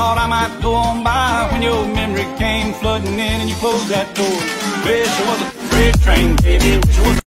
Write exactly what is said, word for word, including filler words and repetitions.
thought I might go on by when your memory came flooding in and you closed that door. Wish I was a freight train, baby. Wish I was